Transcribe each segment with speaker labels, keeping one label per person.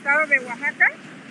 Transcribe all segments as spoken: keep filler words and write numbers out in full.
Speaker 1: estado de Oaxaca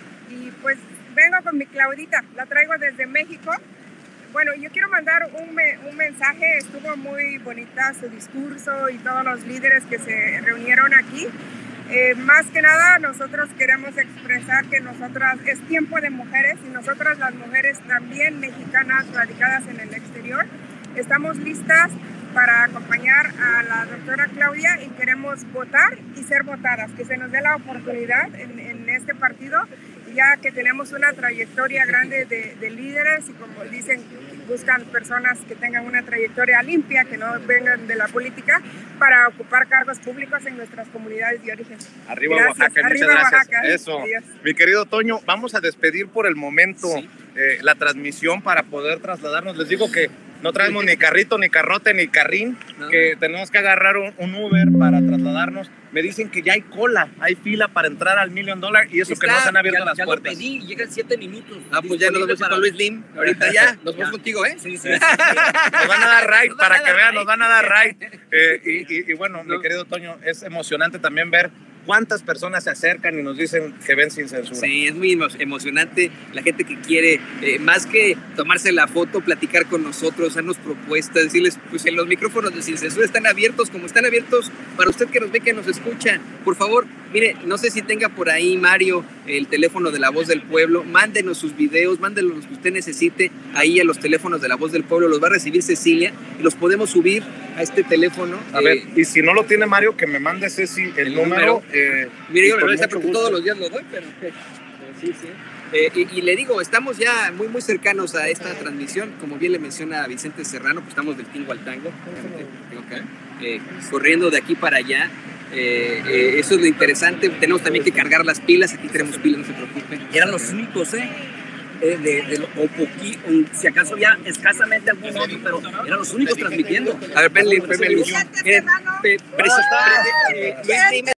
Speaker 1: y pues vengo con mi Claudita, la traigo desde México. Bueno, yo quiero mandar un, me, un mensaje, estuvo muy bonita su discurso y todos los líderes que se reunieron aquí. Eh, más que nada nosotros queremos expresar que nosotras es tiempo de mujeres y nosotras las mujeres también mexicanas radicadas en el exterior estamos listas para acompañar a la doctora Claudia y queremos votar y ser votadas, que se nos dé la oportunidad en, en este partido, ya que tenemos una trayectoria grande de, de líderes y como dicen, buscan personas que tengan una trayectoria limpia, que no vengan de la política, para ocupar cargos públicos en nuestras comunidades de origen.
Speaker 2: Arriba
Speaker 1: gracias.
Speaker 2: Oaxaca,
Speaker 1: Arriba
Speaker 2: muchas gracias.
Speaker 1: Oaxaca.
Speaker 2: Eso.
Speaker 1: Adiós.
Speaker 2: Mi querido Toño, vamos a despedir por el momento
Speaker 3: Sí.
Speaker 2: eh, la transmisión para poder trasladarnos. Les digo que no traemos ni carrito, ni carrote, ni carrín,
Speaker 3: No.
Speaker 2: que tenemos que agarrar un, un Uber para trasladarnos. Me dicen que ya hay cola, hay fila para entrar al Million Dollar y eso
Speaker 3: Está,
Speaker 2: que no se han abierto
Speaker 3: ya,
Speaker 2: las
Speaker 3: ya
Speaker 2: puertas.
Speaker 3: Lo pedí, llega en siete minutos.
Speaker 4: Ah, pues ya nos vamos
Speaker 3: Disponible
Speaker 4: con Luis Lim. Ahorita ya, nos vamos contigo, ¿eh?
Speaker 3: Sí, sí.
Speaker 2: Nos van a dar ride,
Speaker 3: Nos van
Speaker 2: para
Speaker 3: a
Speaker 2: que
Speaker 3: dar
Speaker 2: vean,
Speaker 3: ride.
Speaker 2: nos van a dar ride. Eh, y, y- y bueno, mi
Speaker 3: No.
Speaker 2: querido Toño, es emocionante también ver cuántas personas se acercan y nos dicen que ven sin censura.
Speaker 4: Sí, es muy emo- emocionante la gente que quiere, eh, más que tomarse la foto, platicar con nosotros, darnos propuestas, decirles, pues en los micrófonos de Sin Censura están abiertos, como están abiertos para usted que nos ve, que nos escucha. Por favor, mire, no sé si tenga por ahí, Mario, el teléfono de La Voz del Pueblo, mándenos sus videos, mándenos los que usted necesite ahí a los teléfonos de La Voz del Pueblo, los va a recibir Cecilia y los podemos subir a este teléfono.
Speaker 2: A
Speaker 4: eh,
Speaker 2: ver, y si no lo tiene Mario, que me mande Ceci el,
Speaker 4: El
Speaker 2: número.
Speaker 4: número.
Speaker 2: eh,
Speaker 4: Mire, yo
Speaker 2: y
Speaker 4: me
Speaker 2: con
Speaker 4: lo voy a
Speaker 2: mucho
Speaker 4: porque
Speaker 2: gusto.
Speaker 4: todos los días lo doy, pero, pero sí, sí. Eh, y, y le digo, estamos ya muy, muy cercanos a esta transmisión. Como bien le menciona Vicente Serrano, pues estamos del tingo al tango, tengo acá, eh, corriendo de aquí para allá. Eh, eh, eso es lo interesante. Tenemos también que cargar las pilas. Aquí tenemos pilas, no se preocupen.
Speaker 3: Eran los únicos, ¿eh? Eh, de, de, lo- o poqui, o si acaso ya escasamente algún otro, pero eran los únicos transmitiendo.
Speaker 4: A ver, ven, ven, ven, ven, Luis.
Speaker 1: Vicente
Speaker 4: Miren,
Speaker 1: Serrano.
Speaker 4: pe- preci- pre- eh, Luis Lim